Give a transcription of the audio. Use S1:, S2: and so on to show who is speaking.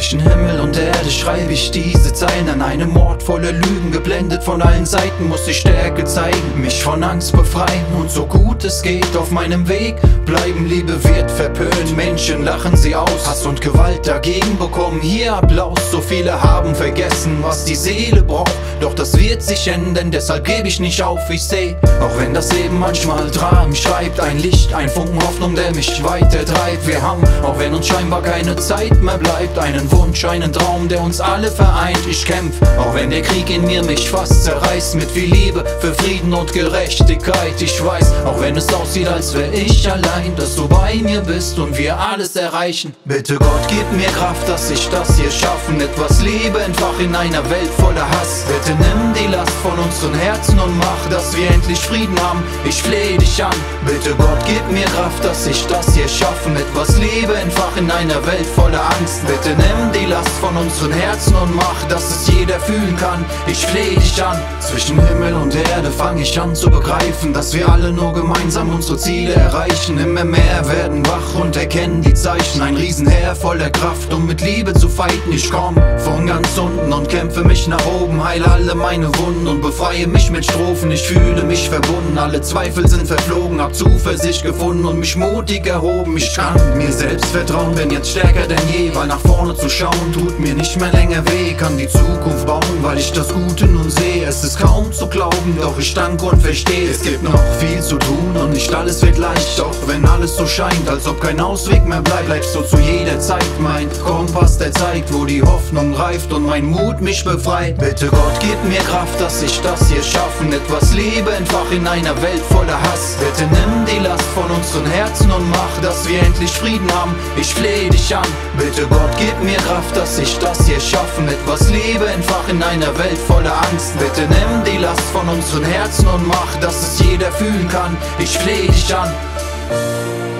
S1: Zwischen Himmel und Erde schreibe ich diese Zeilen an einem Ort voller Lügen. Geblendet von allen Seiten muss ich Stärke zeigen, mich von Angst befreien und so gut es geht auf meinem Weg bleiben. Liebe wird verpönt, Menschen lachen sie aus, Hass und Gewalt dagegen bekommen hier Applaus. So viele haben vergessen, was die Seele braucht, doch das wird sich ändern, deshalb gebe ich nicht auf. Ich seh, auch wenn das Leben manchmal Dramen schreibt, ein Licht, ein Funken Hoffnung, der mich weiter treibt. Wir haben, auch wenn uns scheinbar keine Zeit mehr bleibt, einen Wunsch, einen Traum, der uns alle vereint. Ich kämpf, auch wenn der Krieg in mir mich fast zerreißt, mit viel Liebe für Frieden und Gerechtigkeit. Ich weiß, auch wenn es aussieht, als wär ich allein, dass du bei mir bist und wir alles erreichen. Bitte Gott, gib mir Kraft, dass ich das hier schaffen, etwas Liebe entfach in einer Welt voller Hass. Bitte nimm die Last von unseren Herzen und mach, dass wir endlich Frieden haben. Ich flehe dich an. Bitte Gott, gib mir Kraft, dass ich das hier schaffen, etwas Liebe entfach in einer Welt voller Angst. Bitte nimm die Last von unseren Herzen und mach, dass es jeder fühlen kann. Ich flehe dich an. Zwischen Himmel und Erde fange ich an zu begreifen, dass wir alle nur gemeinsam unsere Ziele erreichen. Immer mehr werden wach und erkennen die Zeichen. Ein Riesenheer voller Kraft, um mit Liebe zu fighten. Ich komm von ganz unten und kämpfe mich nach oben, heile alle meine Wunden und befreie mich mit Strophen. Ich fühle mich verbunden, alle Zweifel sind verflogen, hab Zuversicht gefunden und mich mutig erhoben. Ich kann mir selbst vertrauen, bin jetzt stärker denn je, weil nach vorne zu schauen tut mir nicht mehr länger weh. Kann die Zukunft bauen, weil ich das Gute nun sehe. Es ist kaum zu glauben, doch ich danke und verstehe. Es gibt noch viel zu tun und nicht alles wird leicht, doch wenn alles so scheint, als ob kein Ausweg mehr bleibt, bleibst du zu jeder Zeit mein Kompass, der zeigt, wo die Hoffnung reift und mein Mut mich befreit. Bitte Gott, gib mir Kraft, dass ich das hier schaffen, etwas Liebe entfach in einer Welt voller Hass. Bitte nimm die Last von unseren Herzen und mach, dass wir endlich Frieden haben. Ich flehe dich an. Bitte Gott, gib mir Kraft, dass ich das hier schaffen, etwas Liebe entfach in einer Welt voller Angst. Bitte nimm die Last von unseren Herzen und mach, dass es jeder fühlen kann. Ich flehe dich an.